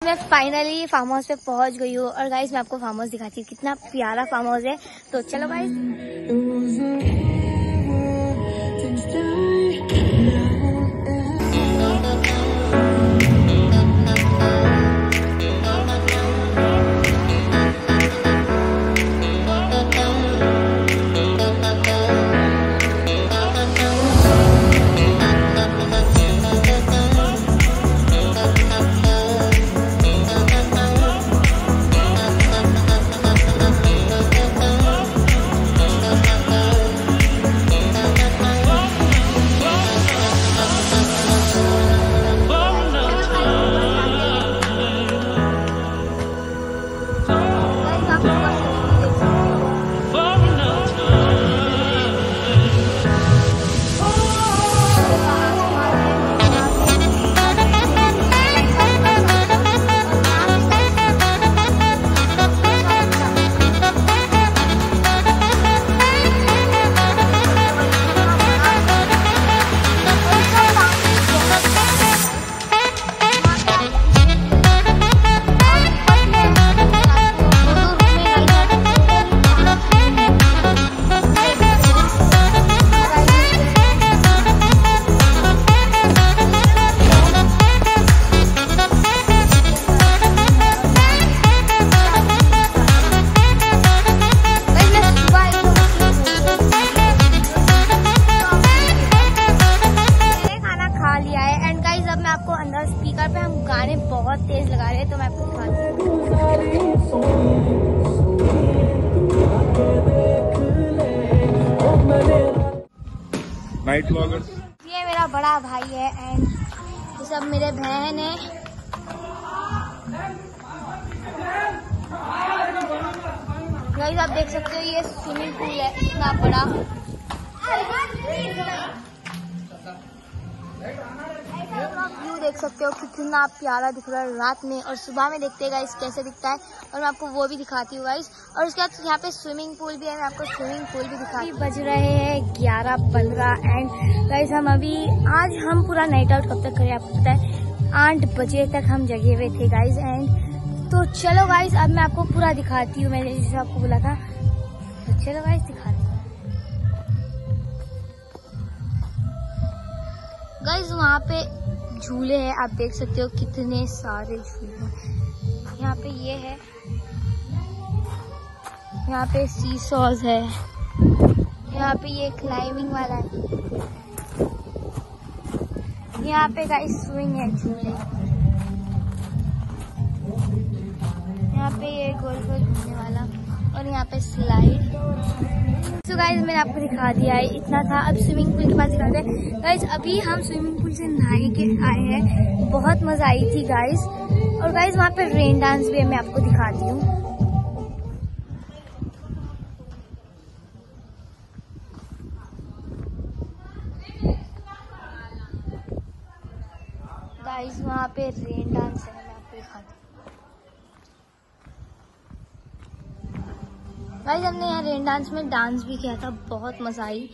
मैं finally farm house पे पहुंच गई हूँ और गाइस मैं आपको फार्म हाउस दिखाती हूँ, कितना प्यारा फार्म हाउस है। तो चलो गाइस। स्पीकर पे हम गाने बहुत तेज लगा रहे हैं, तो मैं आपको दिखाती हूँ। नाइट व्लॉगर्स, ये मेरा बड़ा भाई है एंड ये सब मेरे बहन है। गाइस आप देख सकते हो ये स्विमिंग पूल है इतना बड़ा। व्यू देख सकते हो कितना प्यारा दिख रहा है रात में, और सुबह में देखते हैं गाइस कैसे दिखता है, और मैं आपको वो भी दिखाती हूँ गाइस। और उसके बाद यहाँ पे स्विमिंग पूल भी है, मैं आपको स्विमिंग पूल भी दिखाती हूँ। बज रहे हैं 11:15 एंड गाइस हम अभी आज हम पूरा नाइट आउट कब तक करें आपको पता है, 8 बजे तक हम जगे हुए थे गाइस। एंड तो चलो गाइस अब मैं आपको पूरा दिखाती हूँ, मैंने जैसे आपको बोला था। तो चलो गाइस दिखाती हूँ गाइस। वहाँ पे झूले हैं, आप देख सकते हो कितने सारे झूले हैं। यहाँ पे ये है, यहाँ पे सी सॉज है, यहाँ पे ये क्लाइंबिंग वाला है, यहाँ पे गाइस स्विंग है झूले, यहाँ पे ये गोल गोल घूमने वाला, और यहाँ पे स्लाइड। तो गाइस मैंने आपको दिखा दिया है, इतना था। अब स्विमिंग पूल के पास दिखाते हैं गाइस। अभी हम स्विमिंग पूल से नहा के आए हैं, बहुत मजा आई थी गाइस। और गाइस वहाँ पे रेन डांस भी है, मैं आपको दिखाती हूँ। गाइस वहाँ पे रेन डांस है, मैं आपको दिखाती हूँ। गाइस हमने यहाँ रेन डांस में डांस भी किया था, बहुत मजा आई।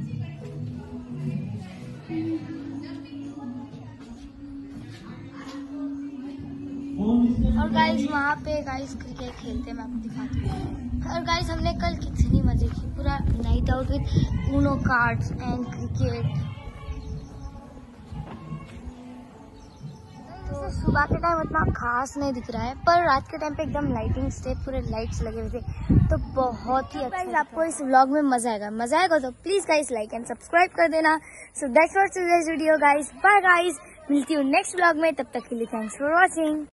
और गाइस वहाँ पे गाइस क्रिकेट खेलते हैं, मैं आपको दिखाती हूँ। और गाइस हमने कल कितनी मजे की, पूरा night out with Uno cards and cricket. तो सुबह के टाइम उतना खास नहीं दिख रहा है, पर रात के टाइम पे एकदम लाइटिंग से पूरे लाइट्स लगे हुए थे, तो बहुत ही अच्छा। आपको इस व्लॉग में मजा आएगा तो please guys like and subscribe कर देना। So that's what's today's video guys, bye guys, मिलती हूँ नेक्स्ट व्लॉग में, तब तक के लिए थैंक्स फॉर वॉचिंग।